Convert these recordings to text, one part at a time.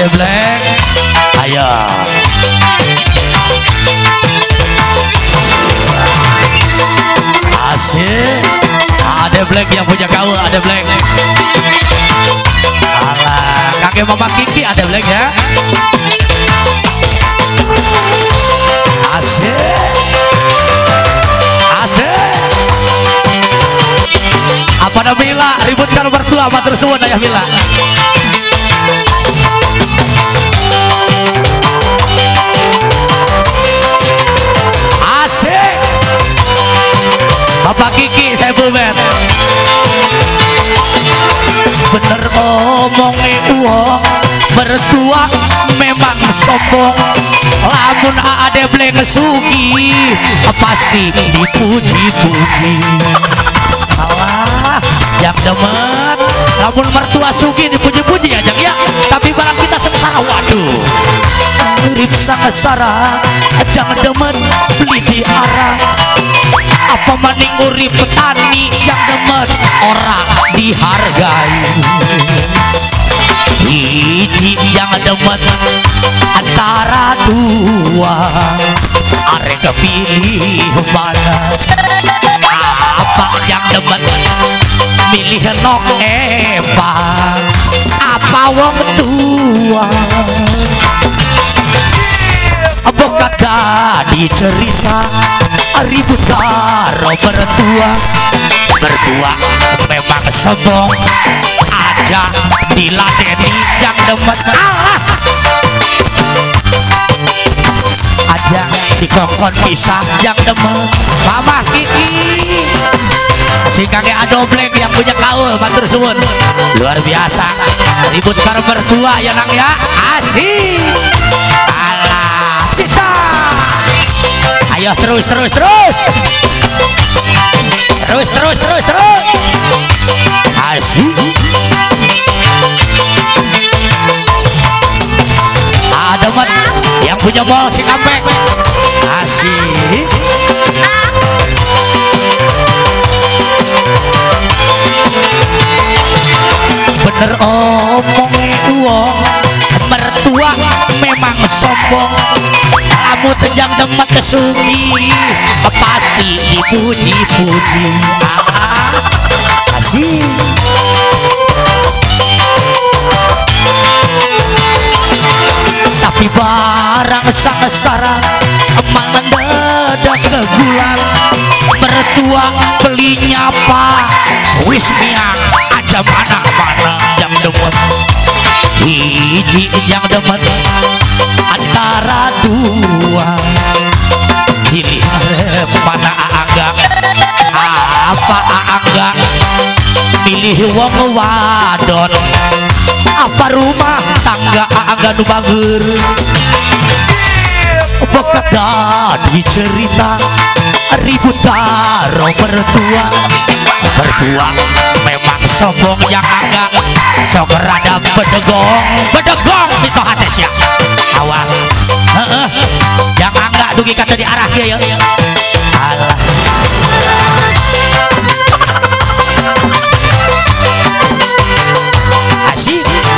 Ade Black, ayo. Asik, Ade Black yang punya gaul, Ade Black. Alah, kakek mama Kiki Ade Black ya. Asik, asik. Apa ada Mila ribut kalau mertua apa tersebut ayah Mila. Asik. Bapak Kiki saya bumen. Bener omongnya uang mertua memang sombong. Lamun Ade Black sugi pasti dipuji-puji. Alah, yang demet lamun mertua sugi dipuji-puji aja ya. Tapi barang kita sengsara, waduh mirip sengsara, jangan demet beli di arah. Apa maning urip petani yang demet orang dihargai. Hiji yang demet antara dua, arek kepilih mana? Apa yang demet milih nok Eva, apa wong tua? Apa kata dicerita ribut karo mertua. Mertua memang sombong, aja diladeni yang demet. Allah, aja dikongkon pisah yang demet. Mama Kiki si kakek Ade Black yang punya gaul matur suwun luar biasa. Ribut karo mertua ya nang ya, asik. Alah, cica. Ayo terus. Asik. Ada mat yang punya bol si Kampek. Asik. Bener omongnya uang mertua memang sombong. Kamu tenjang demet kesugi pasti dipuji-puji. Asik. Tapi barang sengsara emang mendadak kegulan. Mertua belinya apa wis miang aja mana-mana yang demet. Hiji yang demet antara dua, pilih mana Aangga. Apa Aangga pilih wong wadon, apa rumah tangga Aangga nu bager. Bekada dicerita ribut karo mertua. Mertua memang sombong yang Angga, sok rada bedegong itu hates ya. Awas, yang Angga dugi kata di arah ya. Alah. Asik.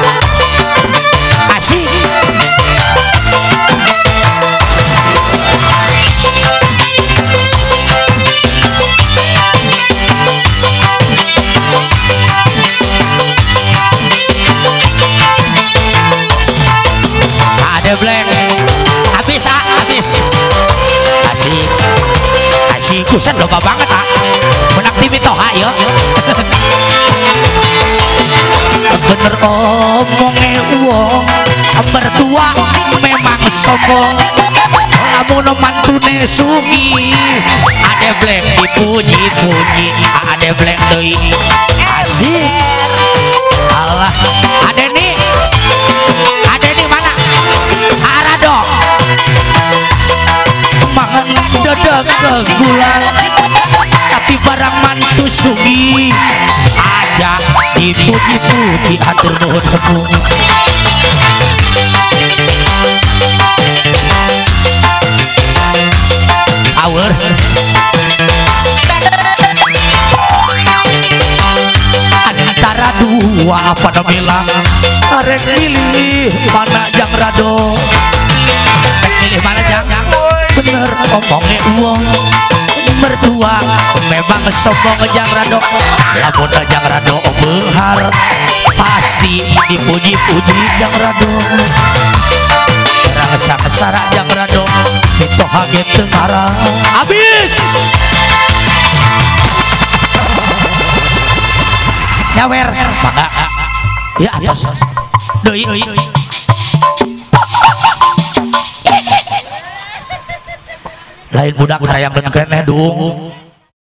Ade Black habis. Asik kusen loba banget menak TV toha ya. Bener omongnya uang mertua memang sombong. Lamun mantune sugi Ade Black dipuji-puji. Ade Black deui asik. Allah, Ade nih mana? Arado mangan dadak kegulan. Tapi barang mantu sugi aja dipuji-puji. Atur nuhun sepuh. Power antara dua mertua apa namanya arek pilih mana jang rado pilih mana jang bener omongnya uang mertua memang sombong jang rado lamun jang rado behar pasti dipuji-puji jang rado rasa kesara jang rado itu haget tengarang habis nyawer maka ya atas doi lain budak hayang keneh dung